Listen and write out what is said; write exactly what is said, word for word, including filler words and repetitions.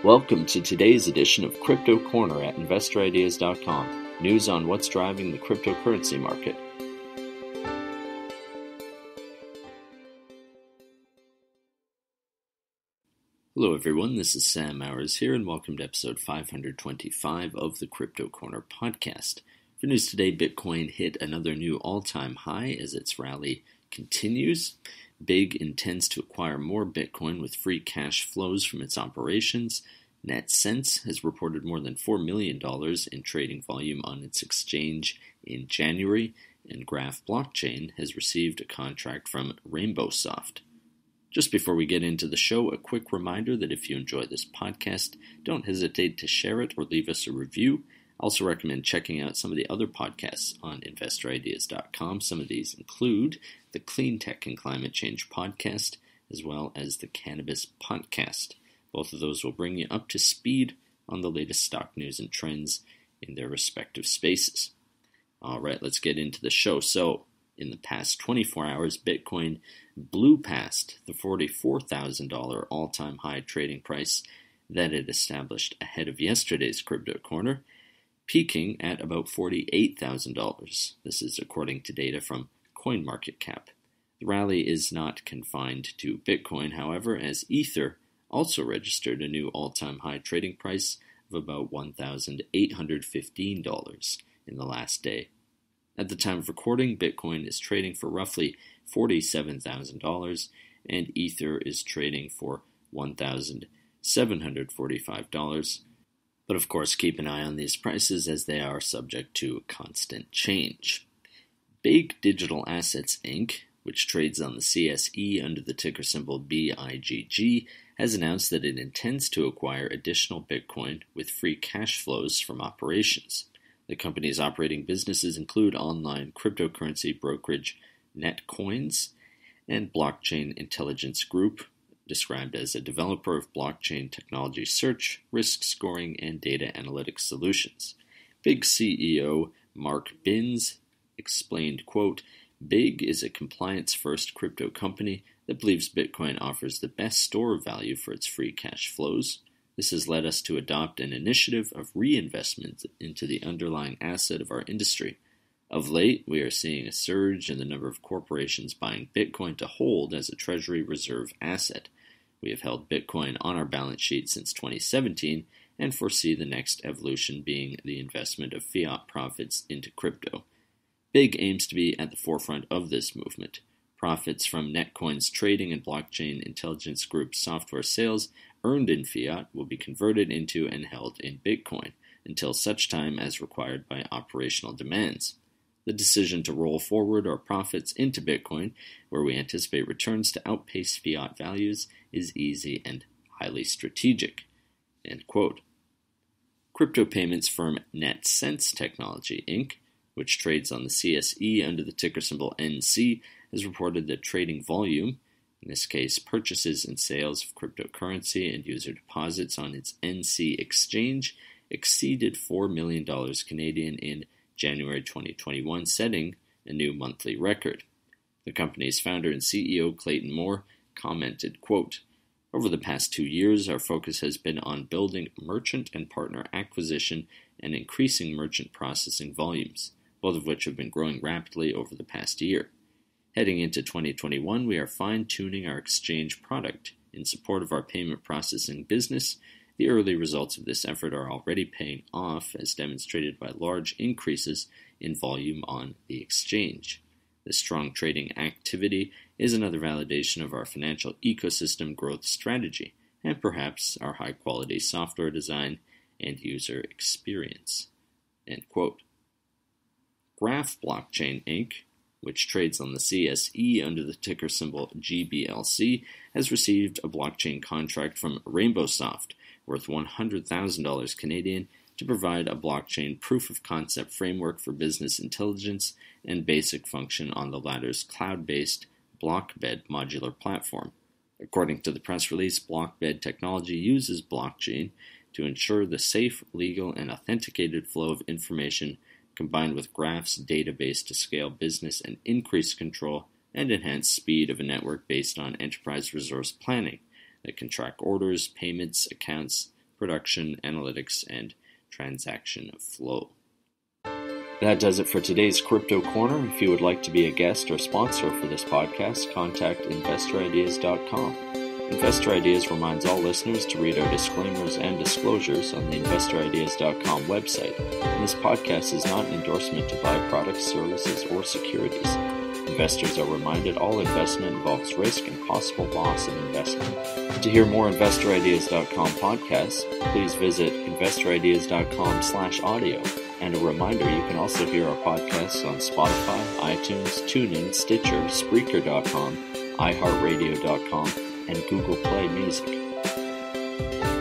Welcome to today's edition of Crypto Corner at investor ideas dot com. News on what's driving the cryptocurrency market. Hello everyone, this is Sam Mowers here and welcome to episode five hundred twenty-five of the Crypto Corner podcast. For news today, Bitcoin hit another new all-time high as its rally continues. Big intends to acquire more Bitcoin with free cash flows from its operations. NetSense has reported more than four million dollars in trading volume on its exchange in January, and Graph Blockchain has received a contract from RainbowSoft. Just before we get into the show, a quick reminder that if you enjoy this podcast, don't hesitate to share it or leave us a review. I also recommend checking out some of the other podcasts on investor ideas dot com. Some of these include the Clean Tech and Climate Change podcast, as well as the Cannabis Podcast. Both of those will bring you up to speed on the latest stock news and trends in their respective spaces. All right, let's get into the show. So, in the past twenty-four hours, Bitcoin blew past the forty-four thousand dollars all-time high trading price that it established ahead of yesterday's Crypto Corner, peaking at about forty-eight thousand dollars. This is according to data from CoinMarketCap. The rally is not confined to Bitcoin, however, as Ether also registered a new all-time high trading price of about one thousand eight hundred fifteen dollars in the last day. At the time of recording, Bitcoin is trading for roughly forty-seven thousand dollars, and Ether is trading for one thousand seven hundred forty-five dollars. But of course, keep an eye on these prices as they are subject to constant change. Big Digital Assets Incorporated, which trades on the C S E under the ticker symbol B I G G, has announced that it intends to acquire additional Bitcoin with free cash flows from operations. The company's operating businesses include online cryptocurrency brokerage Netcoins and Blockchain Intelligence Group, described as a developer of blockchain technology search, risk scoring, and data analytics solutions. Big C E O Mark Binns explained, quote, "Big is a compliance-first crypto company that believes Bitcoin offers the best store of value for its free cash flows. This has led us to adopt an initiative of reinvestment into the underlying asset of our industry. Of late, we are seeing a surge in the number of corporations buying Bitcoin to hold as a treasury reserve asset. We have held Bitcoin on our balance sheet since twenty seventeen and foresee the next evolution being the investment of fiat profits into crypto. Big aims to be at the forefront of this movement. Profits from Netcoin's trading and Blockchain Intelligence Group software sales earned in fiat will be converted into and held in Bitcoin until such time as required by operational demands. The decision to roll forward our profits into Bitcoin, where we anticipate returns to outpace fiat values, is easy and highly strategic." End quote. Crypto payments firm NetSense Technology, Incorporated, which trades on the C S E under the ticker symbol N C, has reported that trading volume, in this case purchases and sales of cryptocurrency and user deposits on its N C exchange, exceeded four million dollars Canadian in January twenty twenty-one, setting a new monthly record. The company's founder and C E O Clayton Moore commented, quote, "Over the past two years, our focus has been on building merchant and partner acquisition and increasing merchant processing volumes, both of which have been growing rapidly over the past year. Heading into twenty twenty-one, we are fine-tuning our exchange product in support of our payment processing business. The early results of this effort are already paying off, as demonstrated by large increases in volume on the exchange. This strong trading activity is another validation of our financial ecosystem growth strategy, and perhaps our high-quality software design and user experience." End quote. Graph Blockchain, Incorporated, which trades on the C S E under the ticker symbol G B L C, has received a blockchain contract from RainbowSoft worth one hundred thousand dollars Canadian to provide a blockchain proof-of-concept framework for business intelligence and basic function on the latter's cloud-based Blockbed modular platform. According to the press release, Blockbed technology uses blockchain to ensure the safe, legal, and authenticated flow of information combined with Graph's database to scale business and increase control and enhance speed of a network based on enterprise resource planning that can track orders, payments, accounts, production, analytics, and transaction flow. That does it for today's Crypto Corner. If you would like to be a guest or sponsor for this podcast, contact investor ideas dot com. Investor Ideas reminds all listeners to read our disclaimers and disclosures on the investor ideas dot com website. And this podcast is not an endorsement to buy products, services, or securities. Investors are reminded all investment involves risk and possible loss of investment. To hear more investor ideas dot com podcasts, please visit investor ideas dot com slash audio. And a reminder, you can also hear our podcasts on Spotify, iTunes, TuneIn, Stitcher, Spreaker dot com, i heart radio dot com, and Google Play Music.